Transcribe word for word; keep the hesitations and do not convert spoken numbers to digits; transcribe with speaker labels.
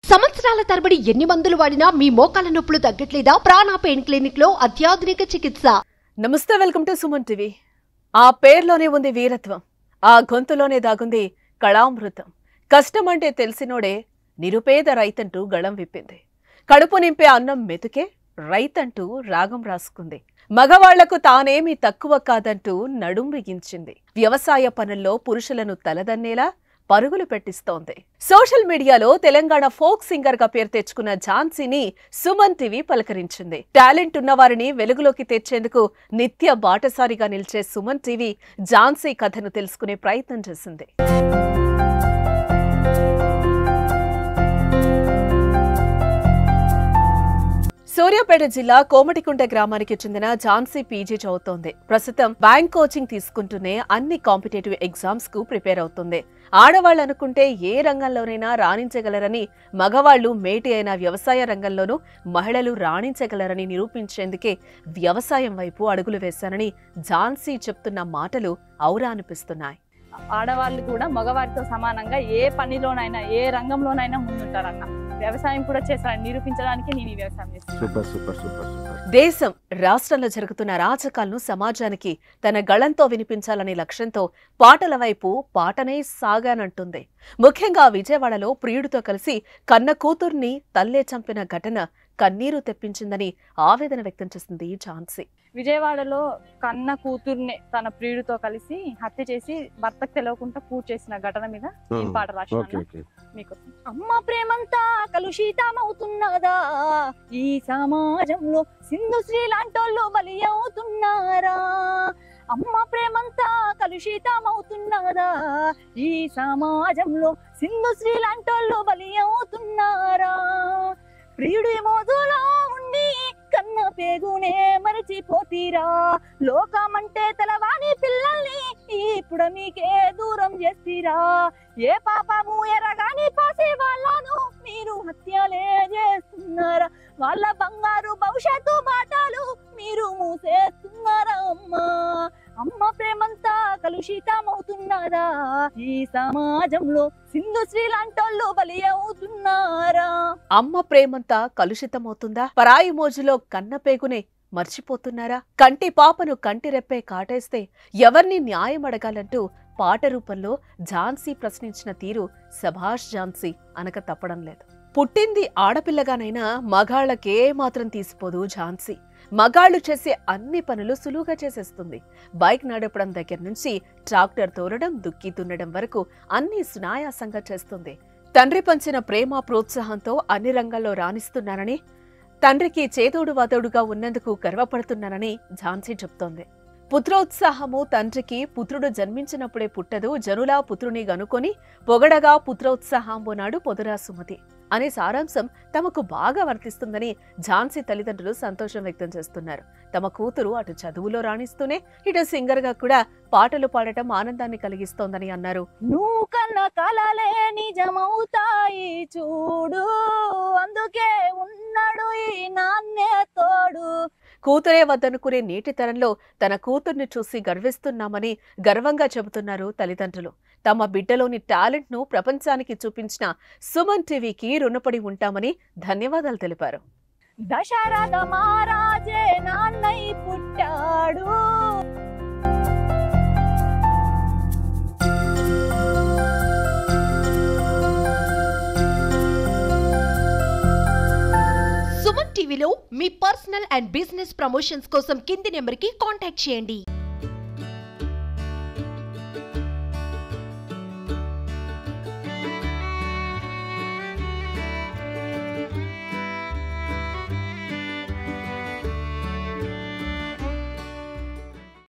Speaker 1: సంవత్సరాల తరబడి ఎన్ని మందులు వాడినా మీ మోకాల నొప్పులు తగ్గట్లేదా? ప్రాణ పెయిన్ క్లినిక్ లో అత్యాధునిక చికిత్స.
Speaker 2: నమస్తే, వెల్కమ్ టు సుమన్ టీవీ. ఆ పేర్లోనే ఉంది వీరత్వం, ఆ గొంతులోనే దాగుంది కళామృతం. కష్టం అంటే తెలిసినోడే నిరుపేద రైతంటూ గళం విప్పింది. కడుపు నింపే అన్నం మెతుకే రైతంటూ రాగం రాసుకుంది. మగవాళ్లకు తానేమీ తక్కువ కాదంటూ నడుం బిగించింది. వ్యవసాయ పనుల్లో పురుషులను తలదన్నేలా పరుగులు పెట్టిస్తోంది. సోషల్ మీడియాలో తెలంగాణ ఫోక్ సింగర్ గా పేరు తెచ్చుకున్న ఝాన్సీని సుమన్ టీవీ పలకరించింది. టాలెంట్ ఉన్న వారిని వెలుగులోకి తెచ్చేందుకు నిత్య బాటసారిగా నిలిచే సుమన్ టీవీ ఝాన్సీ కథను తెలుసుకునే ప్రయత్నం చేసింది. సూర్యాపేట జిల్లా కోమటికుంట గ్రామానికి చెందిన ఝాన్సీ పీజీ చదువుతోంది. ప్రస్తుతం బ్యాంక్ కోచింగ్ తీసుకుంటూనే అన్ని కాంపిటేటివ్ ఎగ్జామ్స్ కు ప్రిపేర్ అవుతుంది. ఆడవాళ్ళు అనుకుంటే ఏ రంగంలోనైనా రాణించగలరని, మగవాళ్లు మేటి అయిన వ్యవసాయ రంగంలోనూ మహిళలు రాణించగలరని నిరూపించేందుకే వ్యవసాయం వైపు అడుగులు వేశానని ఝాన్సీ చెప్తున్న మాటలు ఔరా అనిపిస్తున్నాయి.
Speaker 3: ఆడవాళ్ళు కూడా మగవారితో సమానంగా ఏ పనిలోనైనా ఏ రంగంలోనైనా ముందుంటారన్న, వ్యవసాయం కూడా చేస్తారని నిరూపించడానికి నేను ఈ వ్యవసాయం చేస్తాను.
Speaker 2: దేశం రాష్ట్రంలో జరుగుతున్న అరాచకాలను సమాజానికి తన గళంతో వినిపించాలనే లక్ష్యంతో పాటల వైపు పాటనే సాగానంటుంది. ముఖ్యంగా విజయవాడలో ప్రియుడితో కలిసి కన్న కూతుర్ని తల్లే చంపిన ఘటన కన్నీరు తెప్పించిందని ఆవేదన వ్యక్తం చేసింది ఝాన్సీ.
Speaker 3: విజయవాడలో కన్న కూతుర్ని తన ప్రియుడితో కలిసి హత్య చేసి భర్తకు తెలియకుండా పూర్తి చేసిన ఘటన మీద నేను పాట రాశాను మీకు. అమ్మ ప్రేమంతా కలుషితమవుతున్నదా, ఈ సమాజంలో సింధు శ్రీ లాంటోళ్ళు బలి అవుతున్నారా. అమ్మ ప్రేమంతా కలుషితమవుతున్నదా, ఈ సమాజంలో సింధు శ్రీ లాంటోళ్ళు బలి అవుతున్నారా. ప్రియుడి మోదులో ఉండి కన్న పేగునే మరిచిపోతీరా, లోకమంటే తెలవాని పిల్లల్ని ఇప్పుడు మీకే దూరం చేస్తీరా. ఏ పాపము ఎరగాని పాసే వాళ్ళను మీరు హత్యలే చేస్తున్నారా, వాళ్ళ బంగారు భవిష్యత్తు బాటలు మీరు మూసేస్తున్నారా. అమ్మా అమ్మ ప్రేమంతా కలుషితమవుతున్నారా, ఈ సమాజంలో సింధు శ్రీ లాంటోళ్ళు బలి అవుతున్నారా.
Speaker 2: అమ్మ ప్రేమంతా కలుషితమవుతుందా, పరాయి మోజులో కన్నపేగునే మర్చిపోతున్నారా. కంటి పాపను కంటి రెప్పే కాటేస్తే ఎవరిని న్యాయం అడగాలంటూ పాట రూపంలో ఝాన్సీ ప్రశ్నించిన తీరు సభాష్ ఝాన్సీ అనక తప్పడం లేదు. పుట్టింది ఆడపిల్లగానైనా మగాళ్లకే మాత్రం తీసిపోదు ఝాన్సీ. మగాళ్లు చేసే అన్ని పనులు సులువుగా చేసేస్తుంది. బైక్ నడపడం దగ్గర నుంచి ట్రాక్టర్ తోలడం, దుక్కి దున్నడం వరకు అన్ని సునాయాసంగా చేస్తుంది. తండ్రి పంచిన ప్రేమ ప్రోత్సాహంతో అన్ని రంగాల్లో రాణిస్తున్నానని, తండ్రికి చేదోడు వాదోడుగా ఉన్నందుకు గర్వపడుతున్నానని ఝాన్సీ చెప్తోంది. పుత్రోత్సాహము తండ్రికి పుత్రుడు జన్మించినప్పుడే పుట్టదు, జనులా పుత్రుని గనుకొని పొగడగా పుత్రోత్సాహంబోనాడు పొదురా సుమతి అనే సారాంశం తమకు బాగా వర్తిస్తుందని ఝాన్సీ తల్లిదండ్రులు సంతోషం వ్యక్తం చేస్తున్నారు. తమ కూతురు అటు చదువులో రాణిస్తూనే ఇటు సింగర్ గా కూడా పాటలు పాడటం ఆనందాన్ని కలిగిస్తోందని అన్నారు.
Speaker 3: నువ్వు కన్న కలలే నిజమవుతాయి చూడు, అందుకే ఉన్నాడు ఈ నాన్నే తోడు.
Speaker 2: కూతురే వద్దనుకునే నేటి తరంలో తన కూతుర్ని చూసి గర్విస్తున్నామని గర్వంగా చెబుతున్నారు తల్లిదండ్రులు. తమ బిడ్డలోని టాలెంట్ ను ప్రపంచానికి చూపించిన సుమన్ టీవీకి రుణపడి ఉంటామని ధన్యవాదాలు తెలిపారు.
Speaker 3: దశరథ మహారాజే నాన్నై పుట్టాడు.
Speaker 1: సుమన్ టీవీలో మీ పర్సనల్ అండ్ బిజినెస్ ప్రమోషన్స్ కోసం కింది నెంబర్కి కాంటాక్ట్ చేయండి.